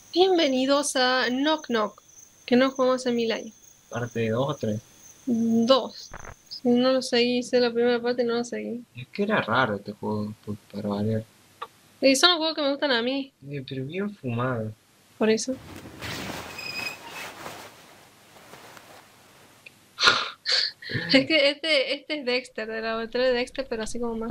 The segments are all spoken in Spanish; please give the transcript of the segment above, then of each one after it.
Bienvenidos a Knock Knock, que no jugamos en 1000 años. Parte de 2 o 3. Dos. Si no lo seguí, hice la primera parte y no lo seguí. Es que era raro este juego, para variar. Y son los juegos que me gustan a mí, Pero bien fumado. por eso. Es que este es Dexter, de la laboratorio de Dexter, pero así como más.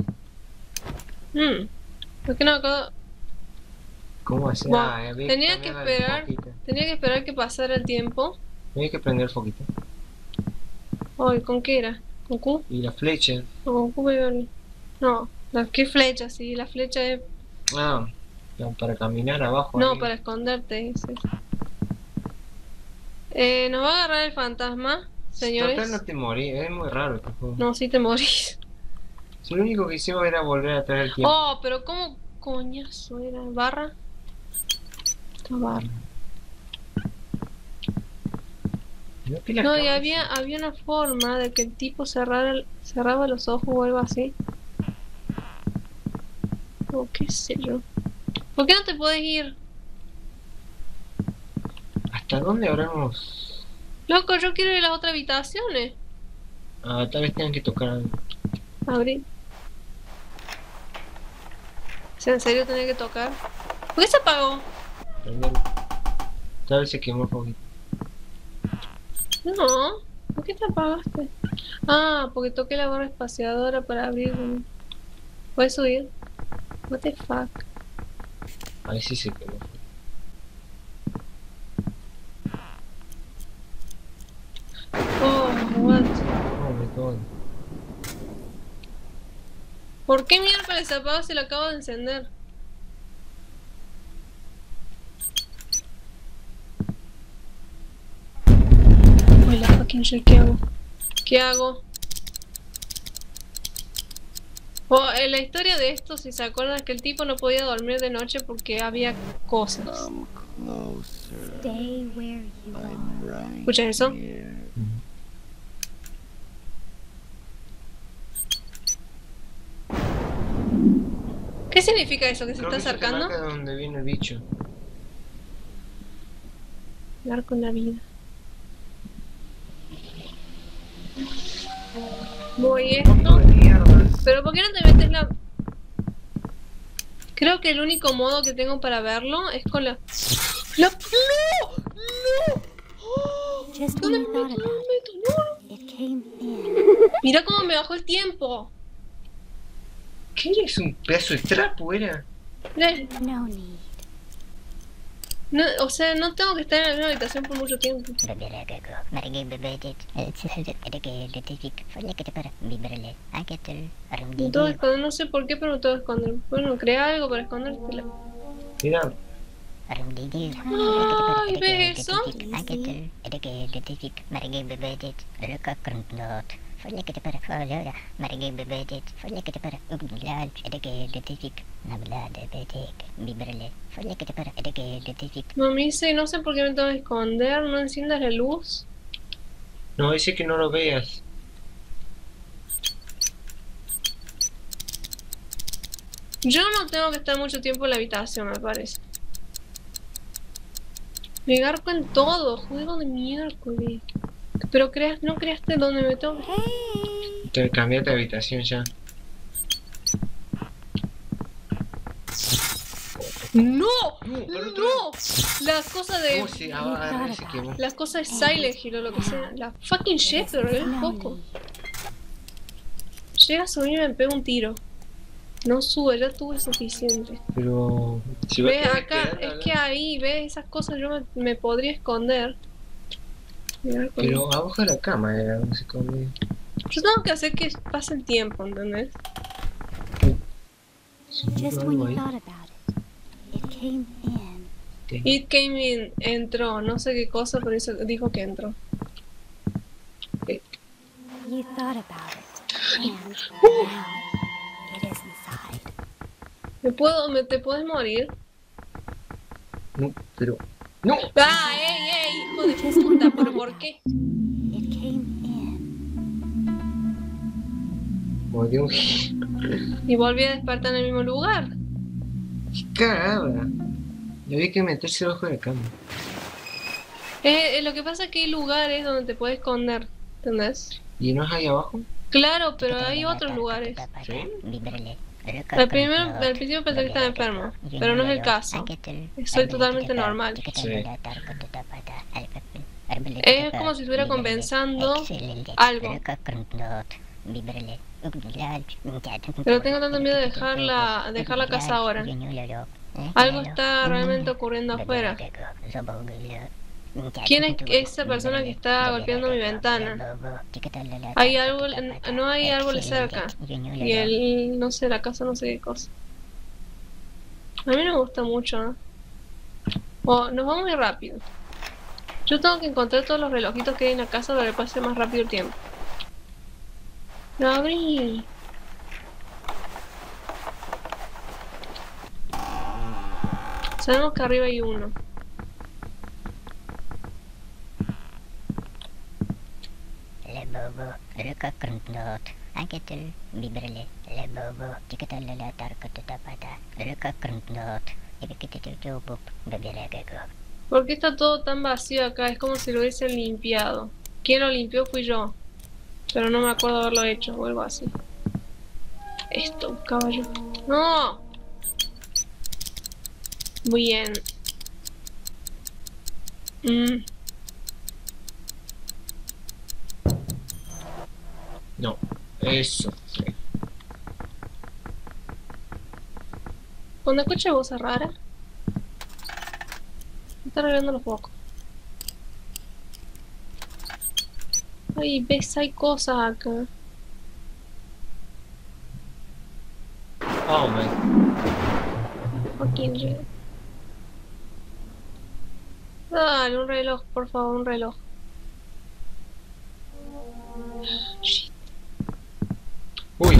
¿Por qué no me acuerdo? ¿Cómo hacer? Bueno, Había que tenía que cambiar el esperar, foquito. tenía que esperar que pasara el tiempo. Había que prender el foquito. Ay, ¿con qué era? ¿Con Q? Y la flecha. ¿O con Q Beverly? No, ¿qué flecha? Sí, la flecha es... Ah, para caminar abajo No, ahí. para esconderte, ese. Nos va a agarrar el fantasma, Total no señores. te morí, es muy raro este juego. No, si te morís. Si lo único que hicimos era volver atrás el tiempo. Oh, pero ¿cómo coñazo era? ¿Barra? Esta barra. No, que la No, y cama había una forma de que el tipo cerraba los ojos o algo así. O qué sé yo. ¿Por qué no te puedes ir? ¿Hasta dónde habremos? Loco, yo quiero ir a las otras habitaciones. Ah, tal vez tengan que tocar algo. Abrir. O sea, ¿en serio tenía que tocar? ¿Por qué se apagó? Prenderlo. Tal vez se quemó el foquito. No. ¿Por qué te apagaste? Ah, porque toqué la barra espaciadora para abrir. ¿Puedes subir? What the fuck? Ahí sí se quemó. Oh, what? Oh my god. ¿Por qué miércoles se apaga si lo acabo de encender? Uy, la fucking shit, ¿qué hago? ¿Qué hago? Oh, en la historia de esto, si se acuerdan, que el tipo no podía dormir de noche porque había cosas. Come closer. Stay where you I'm are. right ¿Escuchas eso? here. ¿Qué significa eso que se Creo está que eso te acercando? marca de donde viene el bicho. Dar con la vida. Voy esto. Pero ¿por qué no te metes la...? Creo que el único modo que tengo para verlo es con la... ¡No! ¡No! ¡Oh! Just ¿Dónde when me you meto? thought ¿Dónde about me meto? ¡No! it came in. Mira cómo me bajó el tiempo. ¿Qué eres? ¿Un pedazo de trapo era? Mira, No need. no, o sea, no tengo que estar en la misma habitación por mucho tiempo. Me tengo que esconder, no sé por qué, pero me tengo que esconder. Bueno, crea algo para escondértela. Mira, Ay, ¿ves eso? Mami dice, no sé por qué me tengo que esconder, no enciendas la luz. no, dice que no lo veas. Yo no tengo que estar mucho tiempo en la habitación, me parece. Me garco en todo, juego de miércoles. Pero no creaste donde me tengo que... Hey! Te cambiaste de habitación ya. ¡No! pero ¡No! Las cosas de... ¿Cómo se agarra ese quemó? Las cosas de Silent Hill o lo que sea. La fucking shit, pero es No poco. need. Llega a subir y me pega un tiro. No sube, ya tuve suficiente. Pero... Si vas a Ve estar acá, esperando, es que ahí, ve esas cosas yo me podría esconder. Mirá, pero abajo de la cama era donde se escondía. yo tengo que hacer que pase el tiempo, ¿entendés? Just Algo when you ahí. thought about it, it came in. It came in, entró, no sé qué cosa, pero dijo que entró. You thought about it, and now it is inside. ¿Te puedes morir? No, pero... ¡No! ¡Ah, ey, hijo de puta! ¿Pero por qué? It came in. Mordió un... Y volví a despertar en el mismo lugar. ¡Qué cagada! Y había que meterse debajo de la cama. Lo que pasa es que hay lugares donde te puedes esconder, ¿entendés? ¿Y no es ahí abajo? Claro, pero hay otros lugares. ¿Sí? Al principio pensé que estaba enfermo, pero no es el caso. Soy totalmente normal. Sí. Es como si estuviera compensando algo. Pero tengo tanto miedo de dejar la casa ahora. Algo está realmente ocurriendo afuera. ¿Quién es esa persona que está golpeando mi ventana? Hay algo, no hay árboles cerca. Y no sé, la casa no sé qué cosa. A mí no me gusta mucho, ¿no? Oh, nos vamos muy rápido. Yo tengo que encontrar todos los relojitos que hay en la casa para que pase más rápido el tiempo. ¡Lo abrí! Sabemos que arriba hay uno. ¿Por qué está todo tan vacío acá? Es como si lo hubiesen limpiado. Quien lo limpió fui yo. Pero no me acuerdo haberlo hecho o algo así. Esto, caballo. ¡No! Bien. No. Eso. Sí. Cuando escuche voces raras, me está arreglando los focos. Ay, ves, hay cosas acá. Oh, man. Fucking shit. Dale, un reloj, por favor, un reloj. Shit. Uy.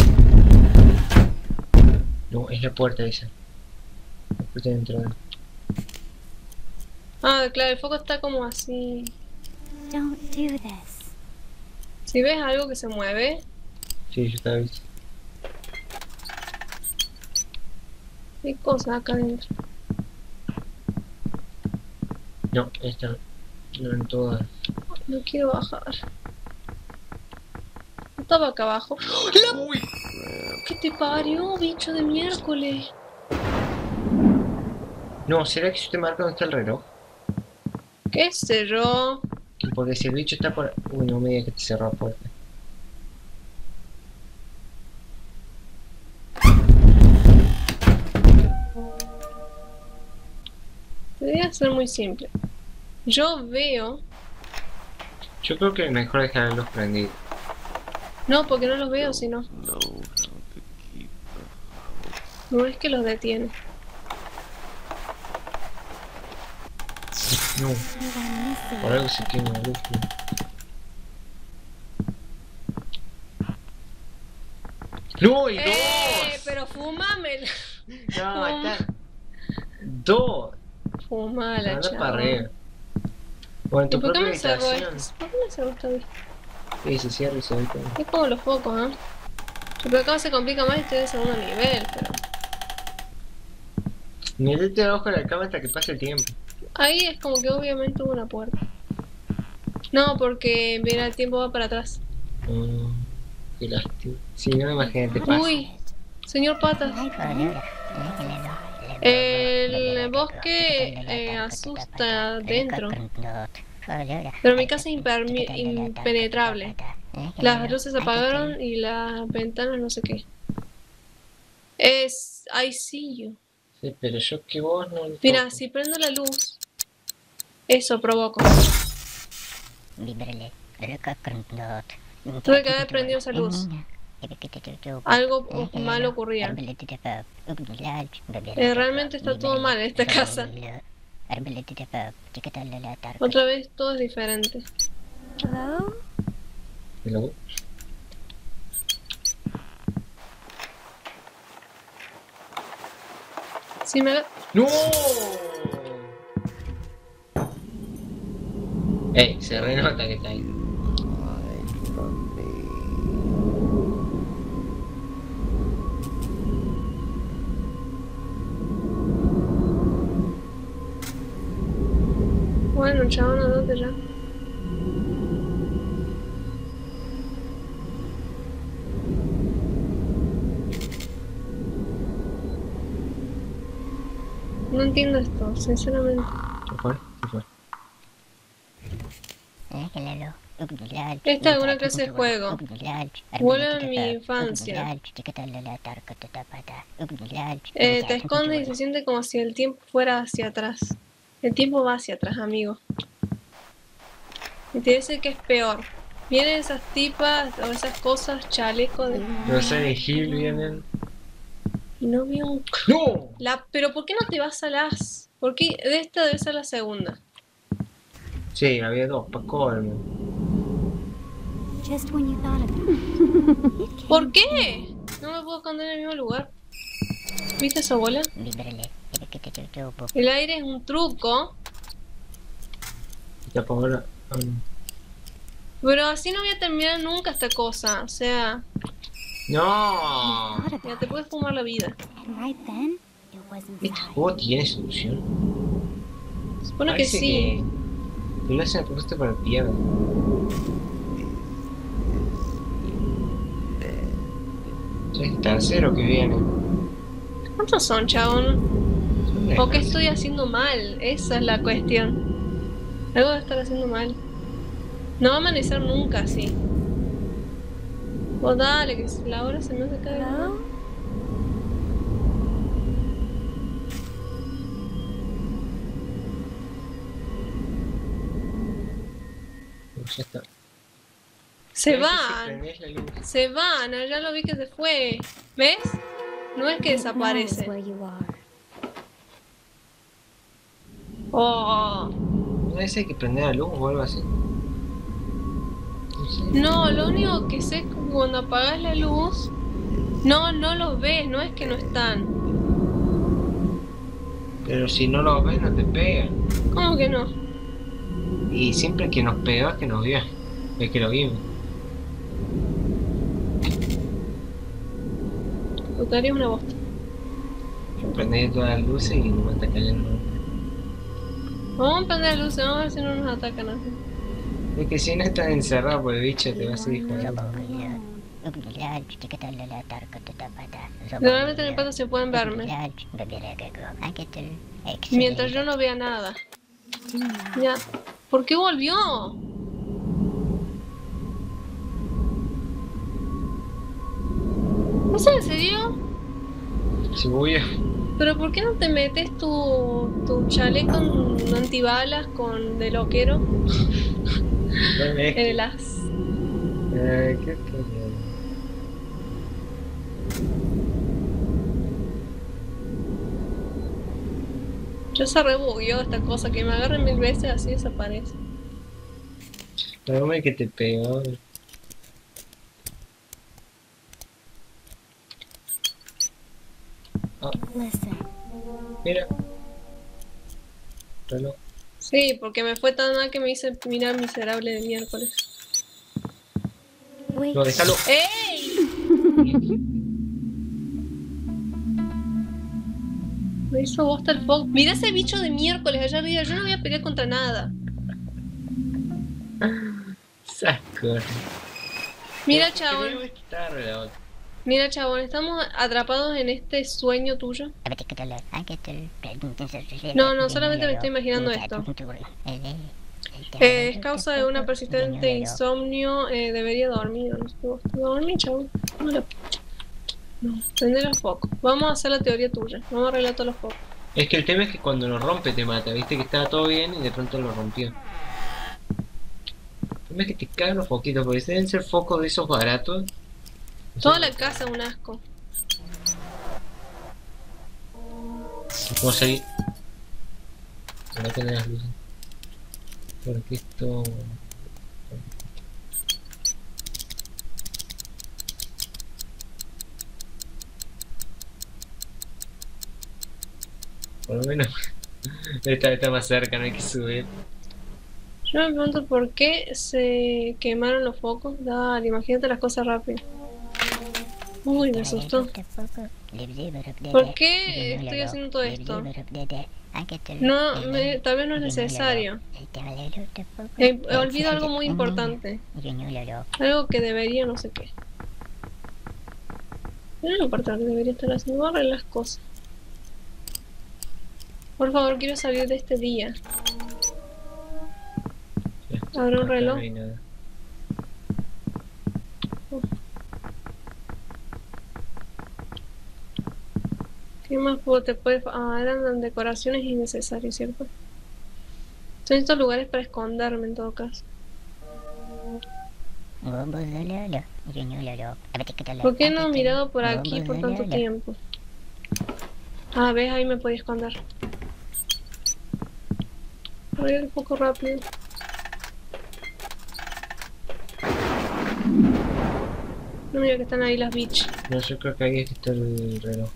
No, es la puerta esa. La puerta de entrada. Ah, claro, el foco está como así. Don't do this. Si ves algo que se mueve, Sí, yo estaba visto. hay cosas acá adentro. No, esta. No en todas. No quiero bajar. ¿No estaba acá abajo? Uy. ¿Qué te parió, bicho de miércoles? No, ¿será que si te marca dónde está el reloj? ¿Qué sé yo? Porque si el bicho está por... Uy, no me digas que te cerró la puerta. Debería ser muy simple. Yo veo... Yo creo que es mejor dejar la luz prendida. No, porque no los veo, sino... Know how to keep No es que los detiene. No, You are missing. por algo se tiene la luz. ¡No! ¡Y dos! Pero fúmame. No, está... ¡Dos! Fumala, Anda para chaval. arriba. Bueno, en ¿Y tu por qué propia me cerró habitación. esto? ¿Por qué me cerró esta vista? Sí, se cierra y se ve todo. Es como los focos, ¿eh? Pero acá se complica más y estoy en segundo nivel, pero... Métete debajo de la cama hasta que pase el tiempo. Ahí es como que obviamente hubo una puerta. No, porque mira, el tiempo va para atrás. Oh, qué lástima. Si no, imagínate, pasa. Uy, señor Patas. El bosque asusta dentro. Pero mi casa es impenetrable. Las luces se apagaron y las ventanas no sé qué. Es... I see you. Sí, pero yo que vos no... Mira, si prendo la luz, eso provoco. Tuve que haber prendido esa luz. Algo malo ocurría. Realmente está todo mal en esta casa. Otra vez todo es diferente. Hello? ¿Y luego? Si me... ¡No! Ey, se renota que está ahí. hide from me. Bueno, chabón, andate ya. No entiendo esto, sinceramente. ¿Qué fue? ¿Qué fue? Esta es alguna clase de juego. Vuelve a mi infancia. Te escondes y se siente como si el tiempo fuera hacia atrás. El tiempo va hacia atrás, amigo. Y te dice que es peor. Vienen esas tipas o esas cosas, chalecos de... Los Silent Hill vienen. Y no vi un... ¡No! Pero ¿por qué no te vas a las...? Porque de esta debe ser la segunda. Sí, había dos, para colmo. Just when you thought about it. ¿Por qué? No me puedo esconder en el mismo lugar. ¿Viste esa bola? El aire es un truco. Ya por ahora. Pero así no voy a terminar nunca esta cosa. O sea, ¡No! Thought ya about te puedes fumar la vida. it. And right then, it wasn't ¿Este right. juego tiene solución? Supone que Parece sí. que lo hacen a propósito para piedra. Ya es el tercero que viene. ¿Cuántos son, chabón? Son ¿O qué lejos. estoy haciendo mal? Esa es la cuestión. Algo de estar haciendo mal. No va a amanecer nunca así. Vos dale, que la hora se me hace caer. Hello? Ya está. Se A veces si van. prendés la luz. Se van. Ya lo vi que se fue. ¿Ves? No es que It knows desaparece. where you are. Oh. ¿No es hay que prender la luz o algo así? No sé. No, lo único que sé es que cuando apagas la luz, no los ves, no es que no están. Pero si no los ves no te pegan. ¿Cómo que no? Y siempre que nos pega es que nos vio. Es que lo vimos. Lotario es una bosta. Prendés todas las luces y no me está cayendo. Vamos a prender las luces, vamos a ver si no nos atacan así. Es que si no estás encerrado por el bicho te vas a ir jodiendo. Normalmente en el pato se pueden verme. Mientras yo no vea nada. Ya. ¿Por qué volvió? ¿Es en serio? Si voy a... ¿Pero por qué no te metes tu chaleco antibalas con de loquero en el as? ¿Qué problema? Ya se rebugueó esta cosa, que me agarren 1000 veces así desaparece. No me que te pegó. Ah, Listen. mira. Reloj. Sí, porque me fue tan mal que me hice mirar miserable de miércoles. Wait. No, déjalo. ¡Ey! Me hizo bosta el foco. Mira ese bicho de miércoles allá arriba. Yo no voy a pelear contra nada. Saco. Mira, Creo chabón. que está reloj. Mira, chabón. Estamos atrapados en este sueño tuyo. No, solamente me estoy imaginando esto. Es causa de una persistente insomnio. Debería dormir. No sé, vos dormí, chabón. No, no, prender el foco. Vamos a hacer la teoría tuya. Vamos a arreglar todos los focos. Es que el tema es que cuando lo rompe te mata. Viste que estaba todo bien y de pronto lo rompió. El tema es que te cagan los foquitos porque deben ser focos de esos baratos. Toda la casa es un asco. ¿Cómo seguir? Ahora tener las luces. Porque esto... Por lo menos esta está más cerca, no hay que subir. Yo me pregunto por qué se quemaron los focos. Dale, imagínate las cosas rápido. Uy, me asustó. ¿Por qué estoy haciendo todo esto? No, tal vez no es necesario. Olvido algo muy importante. Algo que debería, no sé qué. No es lo importante, debería estar haciendo. Voy a arreglar las cosas. Por favor, quiero salir de este día. ¿Habrá un Acá reloj? no hay nada. ¿Qué más te puede... Ah, eran decoraciones innecesarias, ¿cierto? Son estos lugares para esconderme en todo caso. ¿Por qué no he mirado por aquí por tanto tiempo? Ah, ves, ahí me podía esconder. Voy a ir un poco rápido. No mira que están ahí las bitch. No, yo creo que ahí es que está el reloj.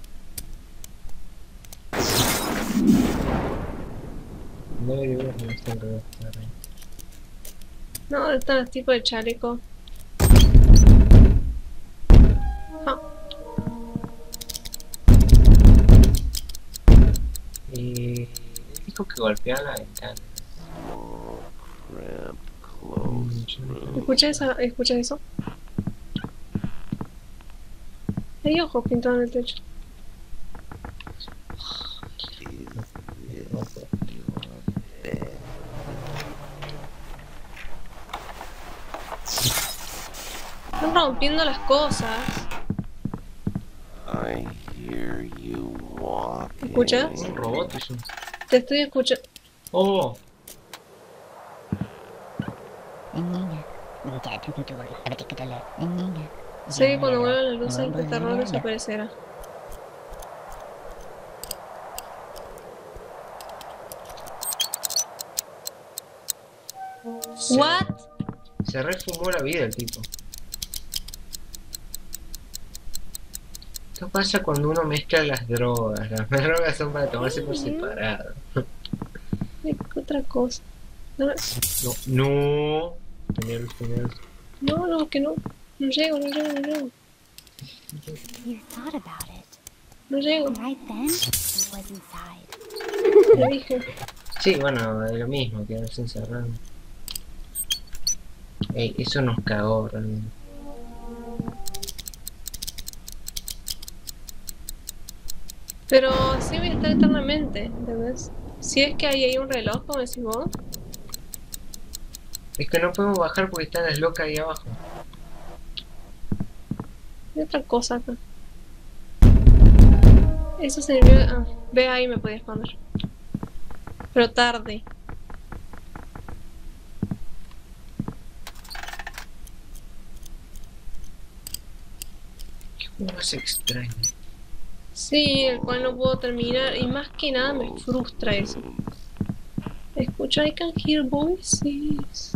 No debería ver dónde está el reloj. Está ahí. No, están los tipos de chaleco. Ah, Dijo que golpeaba la ventana. Small, cramped, closed room. ¿escucha eso? Hay ojos pintados en el techo. Is this your bed? Están rompiendo las cosas. I hear you walking. ¿Escuchas? Un robot es un... Te estoy escuchando. ¡Oh! Sé que cuando vuelvan las luces el terror desaparecerá. ¿What? Se refumó la vida el tipo. ¿Qué pasa cuando uno mezcla las drogas? Las drogas son para tomarse por separado. ¿Qué otra cosa? No, No. Tenía luz. no, que no. No llego. You thought about it. No llego. Right then, it was inside. Te dije. Sí, bueno, es lo mismo, quedarse encerrado. Ey, eso nos cagó realmente. Pero así voy a estar eternamente, ¿entendés? Si es que ahí hay un reloj, como decís vos. Es que no podemos bajar porque están las locas ahí abajo. Hay otra cosa acá. Eso sirvió... Ah, ve ahí me podía esconder. Pero tarde. Qué juego más extraño. Sí, el cual no puedo terminar. Y más que nada me frustra eso. Escucho, I can hear voices.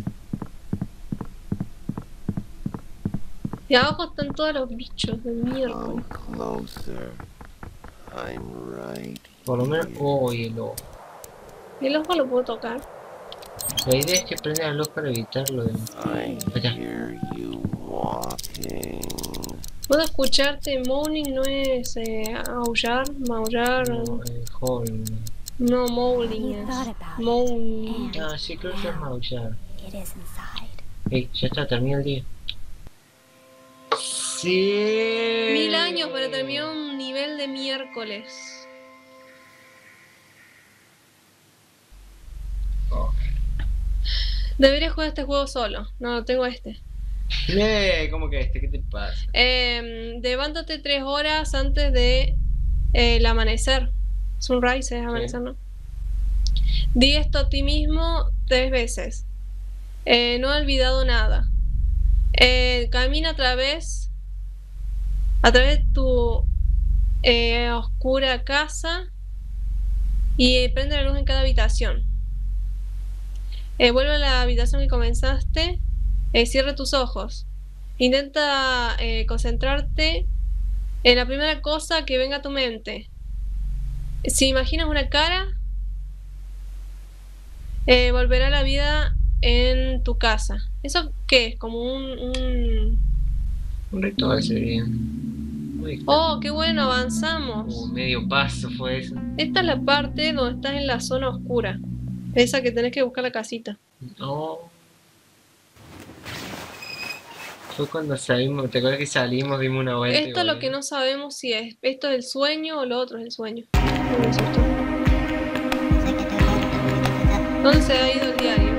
Y abajo están todos los bichos de mierda. Come closer. I'm right Por lo menos... here. Oh, y el ojo. El ojo lo puedo tocar. La idea es que prenda el ojo para evitar lo del... I Allá. hear you walking. Puedo escucharte. Moaning no es maullar. No, Hall. No, mowling You es. thought about it. Moaning. Ah, sí, creo que es maullar. It is inside. Ey, ya está, termina el día. Sí. 1000 años para terminar un nivel de miércoles. Oh. Debería jugar este juego solo. No, tengo este. ¿Cómo que este? ¿Qué te pasa? Levántate 3 horas antes de el amanecer. Sunrise es amanecer, ¿no? Di esto a ti mismo 3 veces. No he olvidado nada. Camina a través de tu oscura casa y prende la luz en cada habitación. Vuelve a la habitación que comenzaste. Cierra tus ojos. Intenta concentrarte en la primera cosa que venga a tu mente. Si imaginas una cara, volverá a la vida en tu casa. ¿Eso qué es? Como Un ritual sería. Uy, Oh, qué bueno, avanzamos. medio paso fue eso. Esta es la parte donde estás en la zona oscura. Esa que tenés que buscar la casita. No. Fue cuando salimos, ¿te acuerdas que salimos, dimos una vuelta? Esto es lo que no sabemos si es. Esto es el sueño o lo otro es el sueño. Me asustó. ¿Dónde se ha ido el diario?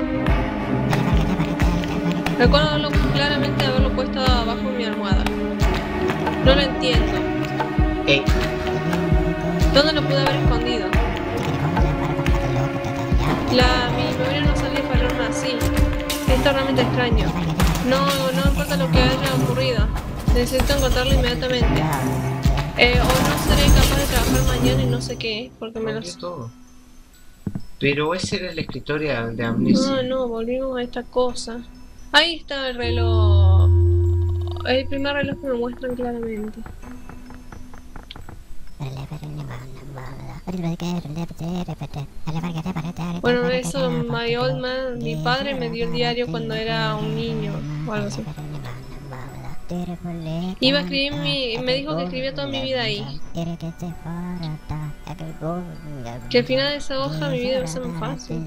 Recuerdo claramente haberlo puesto abajo de mi almohada. No lo entiendo. ¿Dónde lo pude haber escondido? Mi memoria no sabía fallarme así. Esto es realmente extraño. No importa lo que haya ocurrido. Necesito encontrarlo inmediatamente. O no seré capaz de trabajar mañana y no sé qué, porque me lo... Cambió todo. Pero ese era el escritorio de Amnesia. No, volvimos a esta cosa. Ahí está el reloj. El primer reloj que me muestran claramente. Bueno, eso, my old man, mi padre me dio el diario cuando era un niño o algo así. Iba a escribir me dijo que escribía toda mi vida ahí. Que al final de esa hoja mi vida va a ser más fácil.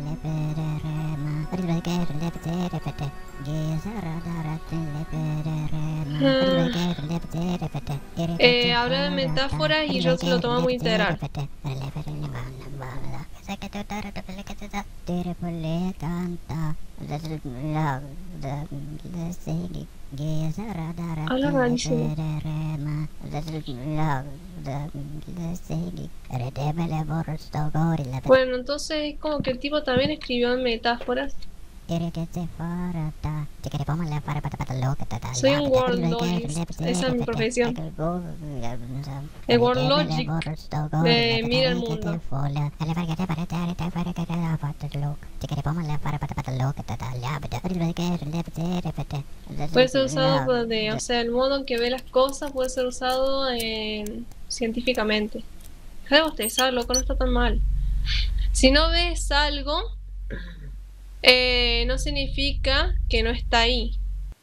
Habla de metáforas y yo se lo tomo muy literal. Habla rarísimo. Bueno, entonces es como que el tipo también escribió en metáforas. Soy un Worldlogist, esa es mi profesión. El Worldlogic mira el mundo. Puede ser usado o sea, el modo en que ve las cosas puede ser usado científicamente. Deja de bostezar, loco, no está tan mal. Si no ves algo, no significa que no está ahí.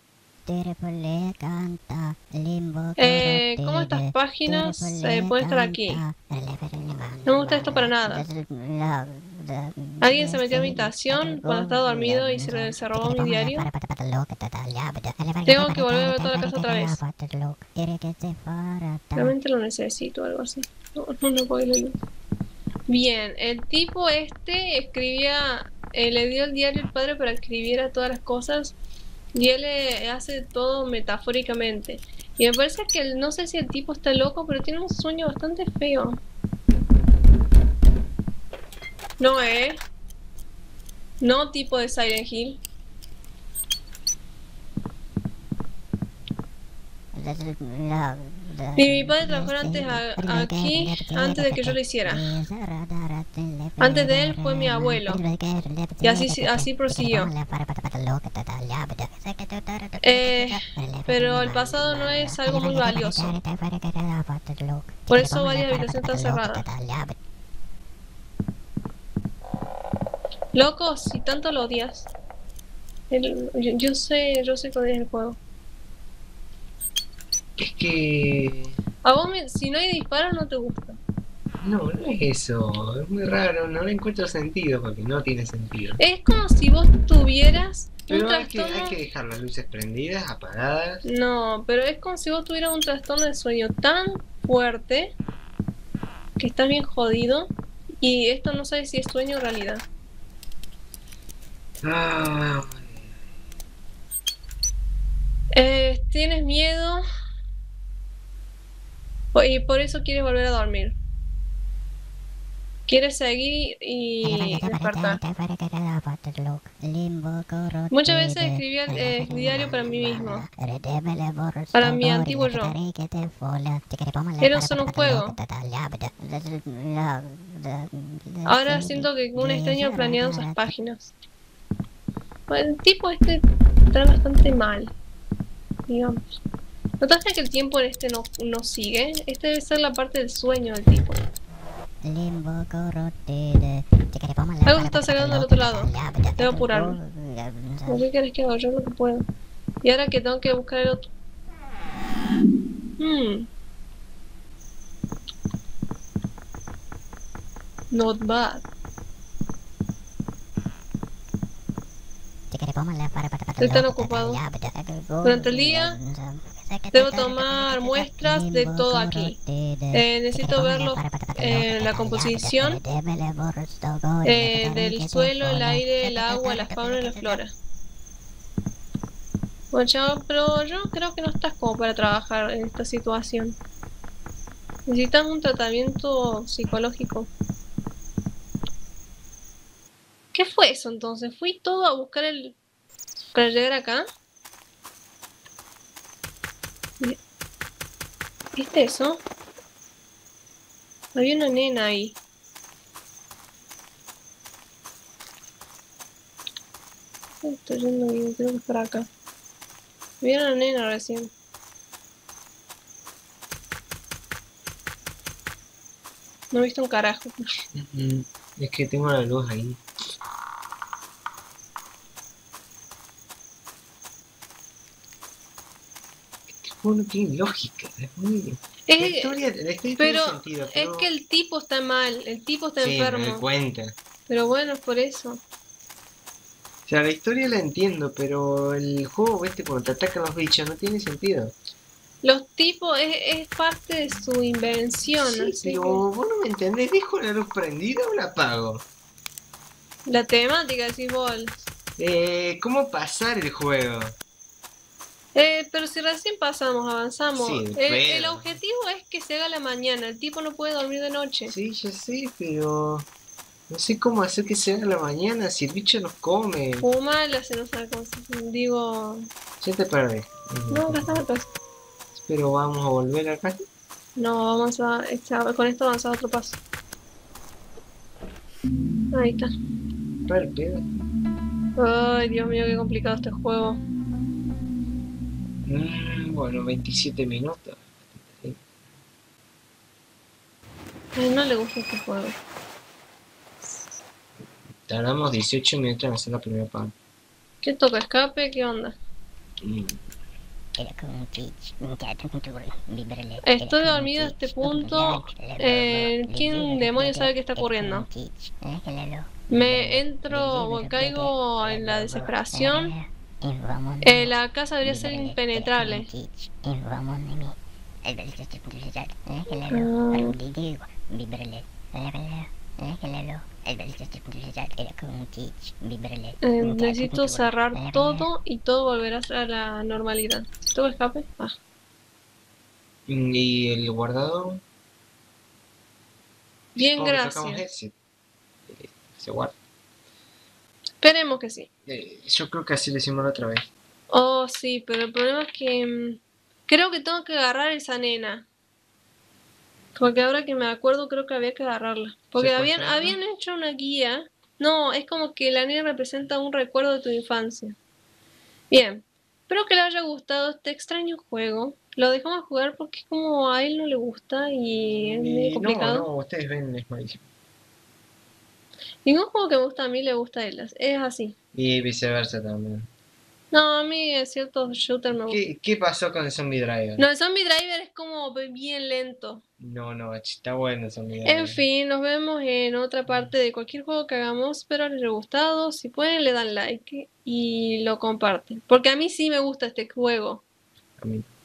¿Cómo estas páginas pueden estar aquí? No me gusta esto para nada. Alguien se metió a mi habitación cuando estaba dormido y se robó mi diario. Tengo que volver a ver toda la casa otra vez. Realmente lo necesito, algo así. No puedo leerlo. Bien, el tipo escribía, le dio el diario al padre para que escribiera todas las cosas y él hace todo metafóricamente. Y me parece que no sé si el tipo está loco, pero tiene un sueño bastante feo. No tipo de Silent Hill. Mi padre trabajó antes aquí, antes de que yo lo hiciera. Antes de él fue mi abuelo. Y así prosiguió. Pero el pasado no es algo muy valioso. Por eso varias habitaciones están cerradas. Loco, si tanto lo odias. Yo sé que odias el juego. Es que... A vos, si no hay disparos, no te gusta. No es eso. Es muy raro. No le encuentro sentido porque no tiene sentido. Es como si vos tuvieras un Pero hay trastorno... que dejar las luces prendidas, apagadas. No, pero es como si vos tuvieras un trastorno de sueño tan fuerte que estás bien jodido y esto no sabes si es sueño o realidad. Ah, Tienes miedo y por eso quieres volver a dormir. Quieres seguir y despertar. Muchas veces escribía el diario para mí mismo, para mi antiguo yo. Era solo un juego. Ahora siento que un extraño ha planeado esas páginas. Bueno, el tipo está bastante mal, digamos. ¿Notaste que el tiempo en no sigue? Este debe ser la parte del sueño del tipo. Algo se está sacando del otro lado. Debo apurarme. ¿Qué querés que haga? Yo lo que puedo. Y ahora que tengo que buscar el otro. Not bad. Estoy tan ocupado. Durante el día debo tomar muestras de todo aquí. Necesito ver la composición del suelo, el aire, el agua, la fauna y la flora. Bueno, chavo, pero yo creo que no estás como para trabajar en esta situación. Necesitas un tratamiento psicológico. ¿Qué fue eso entonces? ¿Fui todo a buscar para llegar acá? ¿Viste eso? Había una nena ahí. Estoy yendo bien, creo que es para acá. Había una nena recién. No he visto un carajo. Es que tengo la luz ahí. Este juego no tiene lógica. Es muy... La historia tiene pero sentido, es que el tipo está mal, el tipo está sí, me enfermo. doy cuenta. Pero bueno, es por eso. O sea, la historia la entiendo, pero el juego, viste, cuando te atacan los bichos no tiene sentido. Los tipos es parte de su invención. Sí, así pero que vos no me entendés, ¿dejo la luz prendida o la apago? la temática, decís vos. ¿Cómo pasar el juego? Pero si recién pasamos, avanzamos. Sí, El pero... objetivo es que se haga la mañana. El tipo no puede dormir de noche. Sí, ya sé, pero... No sé cómo hacer que se haga la mañana si el bicho nos come. Fuma, le hacen otra cosa. Digo, Ya te perdés. no, acá está la cosa. Pero vamos a volver acá. No, vamos a. Con esto avanzar otro paso. Ahí está. Re pedo. Ay, Dios mío, qué complicado este juego. Bueno, 27 minutos. A él no le gusta este juego. Tardamos 18 minutos en hacer la primera parte. ¿Qué toca? ¿Escape? ¿Qué onda? Estoy dormido a este punto. ¿Quién demonios sabe qué está ocurriendo? Me entro o caigo en la desesperación. La casa debería ser impenetrable. Necesito cerrar todo y todo volverá a la normalidad. ¿Si tengo escape? Ah. ¿Y el guardado? Bien, Supongo que gracias. sacamos exit. Se guarda. Esperemos que sí. Yo creo que así lo hicimos la otra vez. Oh, sí, pero el problema es que creo que tengo que agarrar a esa nena. Porque ahora que me acuerdo creo que había que agarrarla. Porque habían hecho una guía. No, es como que la nena representa un recuerdo de tu infancia. Bien, espero que le haya gustado este extraño juego. Lo dejamos jugar porque es como a él no le gusta y es medio complicado. No, ustedes ven, es malísimo. Ningún juego que me gusta a mí le gusta a él. Es así. Y viceversa también. No, a mí ciertos shooters me gustan. ¿Qué pasó con el Zombie Driver? No, el Zombie Driver es como bien lento. No, está bueno el Zombie Driver. En fin, nos vemos en otra parte de cualquier juego que hagamos. Espero les haya gustado. Si pueden, le dan like y lo comparten. Porque a mí sí me gusta este juego. A mí.